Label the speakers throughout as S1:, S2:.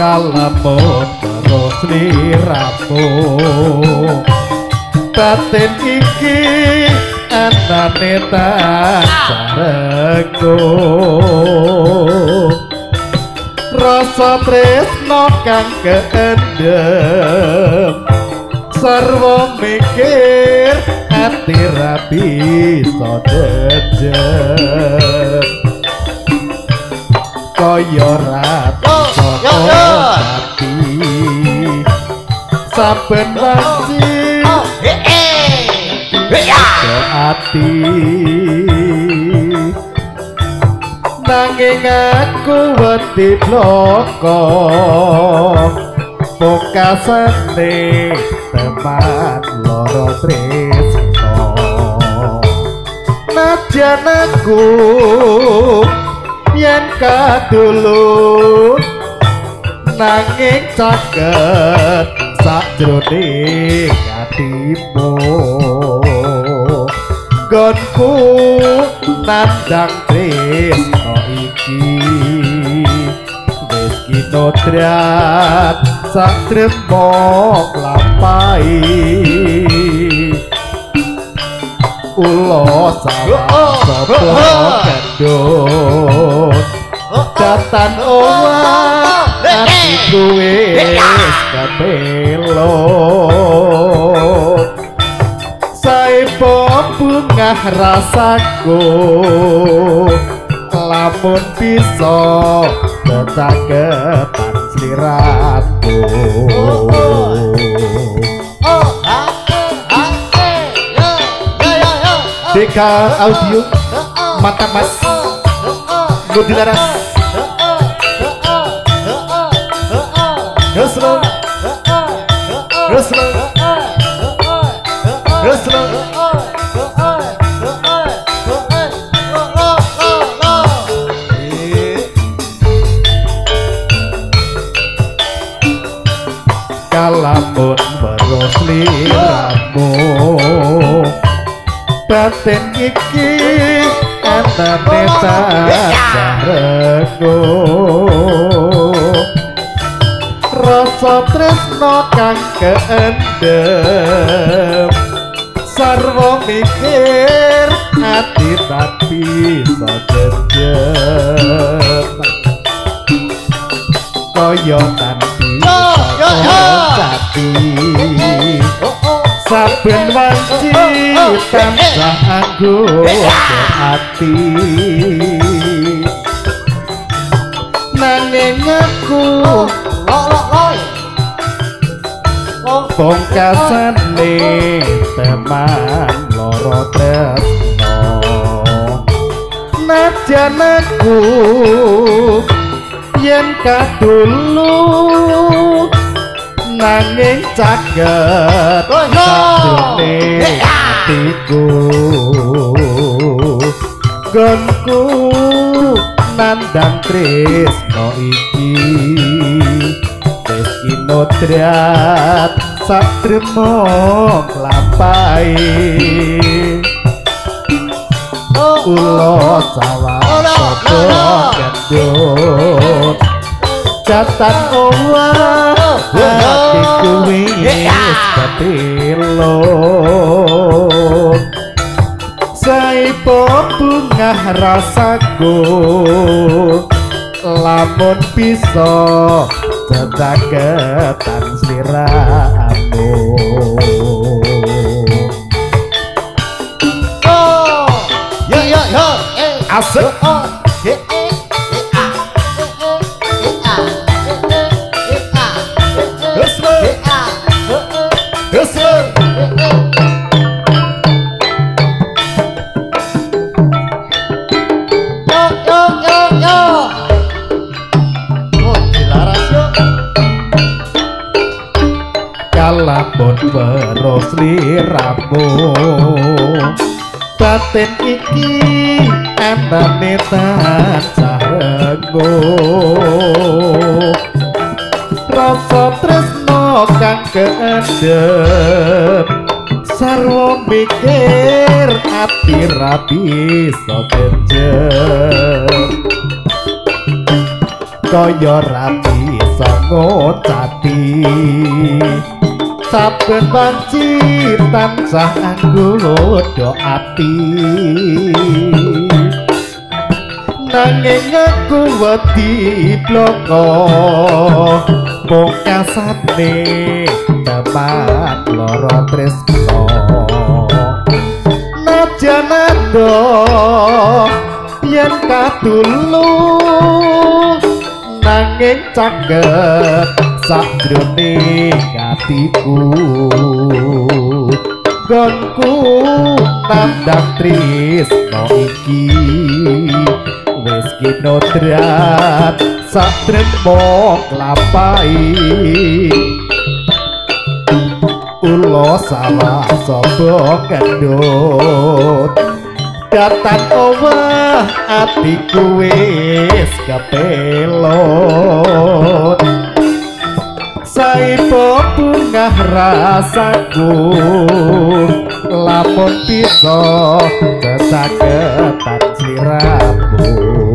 S1: kalamun terus liramu batin iki anane tak sarengku rasa tresno kang keendem sarwa mikir ati ra bisa dejem kaya ratu ati saben wanci ati nanging aku wedi bloko pokasane teman loro tresno najan aku yen kadulur nanging caket sakjroning atimu gonku nandang tresno iki wis kinodrat satremo lampahi ulo sawah sapa gendut datan owah atiku wis kabelot saipo bungah rasaku lamun bisa tecaketan sliramu Deka Audio Mata Mas Budi Laras Ruslo Ruslo Ruslo kalamun terus liramu batin iki anane tak sarengku rasa tresno kang keendem sarwa mikir ati tak bisa dejem kaya tanti jati saben wanci tansah anggo ati nanging aku pungkasane teman loro tresno najan aku yen kadulu nanging caket sajroning atiku gonku nandang tresno iki wis kinodrat satremo lampahi ulo sawah sapa gendut jatan owah atiku wis kabelot saipo bungah rasaku lamun bisa tecaketan sliramu asik kalamun terus liramu batin iki anane tak sarengku rasa tresno kang keendem sarwa mikir ati ra bisa dejem kaya ra bisa sango jati saben panci tansah anggodo ati nanging aku wedi bloko pungkasane tepat loro tresno najan adoh yen katulung nanging caket sakjroning atiku gonku nandang tresno iki wis kinodrat satremo lapai ulo sawah sapa kendut datan owah atiku wis kepelot saipo bungah rasaku lamun bisa sesaketan sliramu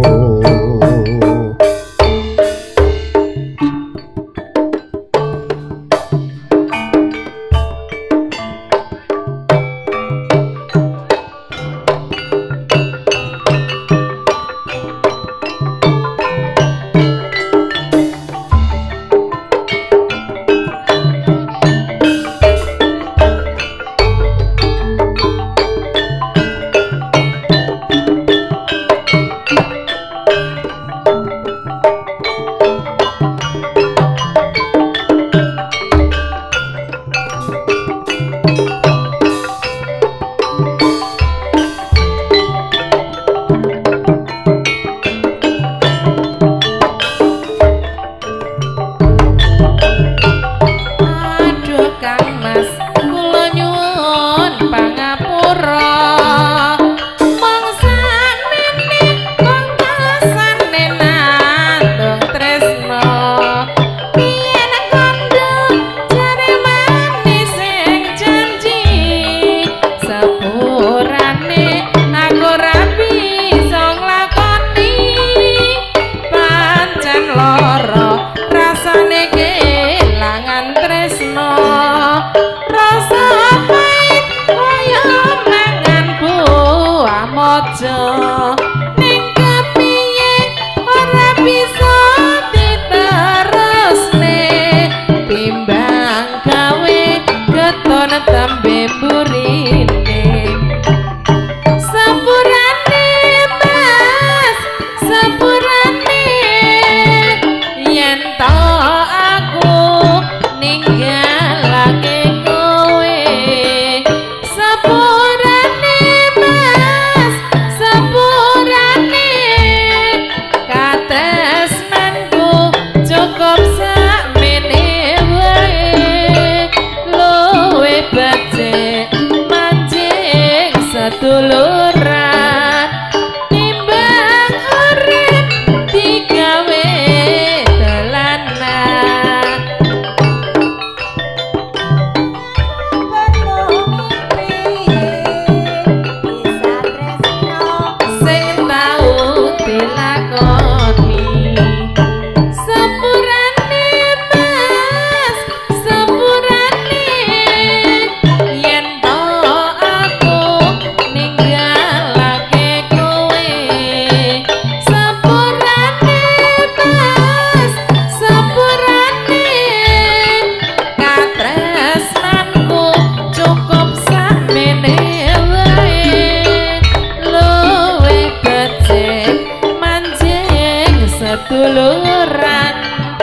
S2: duluran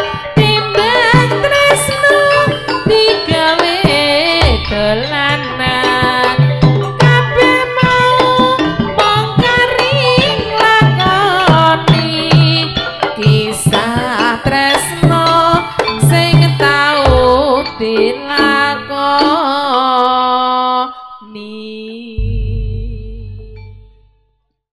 S2: timbang tresno digawe dolanan kabeh mau mong karing lakoni kisah tresno sing tau